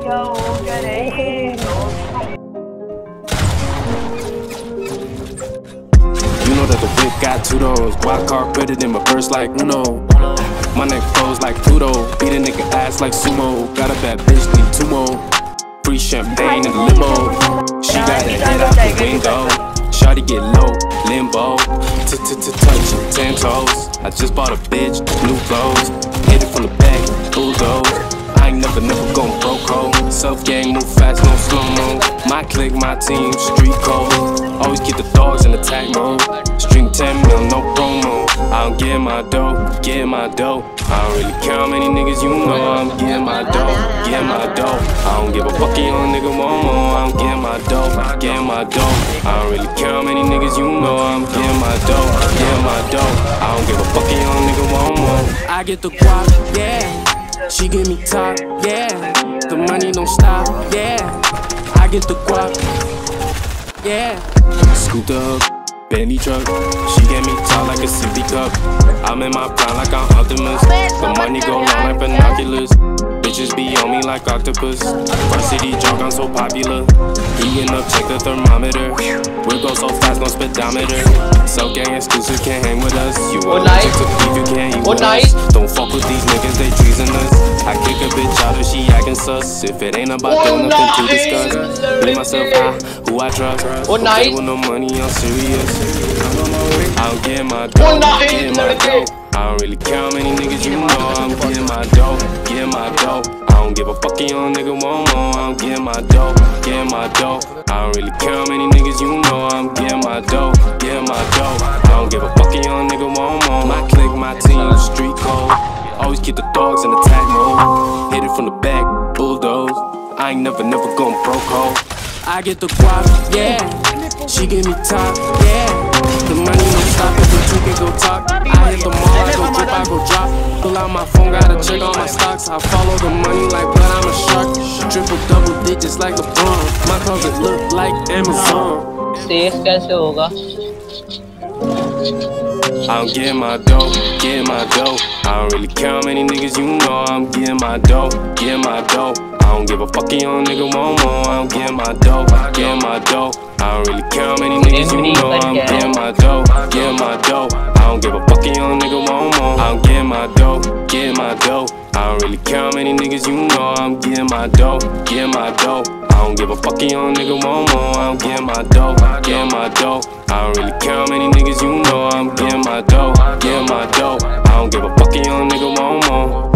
You know that the whip got two doors. Wild card better than my verse like Uno. My neck froze like Pluto. Beat a nigga ass like sumo. Got a bad bitch, need two more. Free champagne in the limo. She got her head out the window. Shawty get low, limbo. Touching 10 toes. I just bought a bitch, new clothes. Hit it from the back, bulldoze. I ain't never gon' broke home. Self gang, move fast, no slow-mo. My clique, my team, street code. Always keep the dogs in attack mode. String 10 mil, no promo. I don't get my dough, get my dough. I don't really care how many niggas you know. I'm getting my dough, get my dough. I don't give a fuck, you young nigga want more. I'm getting my dough, get my dough. I don't really care how many niggas you know. I'm getting my dough, get my dough. I don't give a fuck, you young nigga want more. I get the guap, yeah. She give me top, yeah. The money don't stop, yeah. I get the guap, yeah. Scooped up, Bentley truck. She get me top like a sippy cup. I'm in my prime like I'm Optimus. The money go long like binoculars. Bitches be on me like octopus. Varsity drunk, I'm so popular. Heating up, check the thermometer. We'll go so fast, no speedometer. Self gang exclusive, can't hang with us. You want to beef, you can't eat with us. Don't fuck with these niggas, they treasonous. I kick a bitch out if she acting sus. If it ain't about doing nothing to discuss. Be myself high, who I trust. Okay with no money, I'm serious. I don't get my dough, get my dough. I don't really care how many niggas you know. I'm getting my dough, getting my dough. I don't give a fuck, you young nigga want more. I'm getting my dough, getting my dough. I don't really care how many niggas you know. I'm getting my dough, getting my dough. I don't give a fuck, you young nigga want more. My clique, my team, street code. Always keep the dogs in attack mode. Hit it from the back, bulldoze. I ain't never gon' broke hole. I get the guap, yeah. She give me top, yeah. The money don't stop if the two can go talk. I hit the mall, I go drip, I go drop. Pull out my phone, gotta check all my stocks. I follow the money like blood, I'm a shark. Triple double digits like LeBron. My closet look like Amazon. Safe कैसे होगा? I'm getting my dough, getting my dough. I don't really care how many niggas you know. I'm getting my dough, getting my dough. I don't give a fuck, you young nigga want more. I'm getting my dough, getting my dough. I don't really care how many niggas you know. I'm getting my dough, getting my dough. I don't give a fuck, you young nigga want more. I'm getting my dough, getting my dough. I don't really care how many niggas you know. I'm getting my dough, getting my dough. I don't give a fuck, you young nigga want more. I'm getting my dough, getting my dough. I don't really care how many niggas you know. I'm getting my dough, getting my dough. I don't give a fuck, you young nigga want more.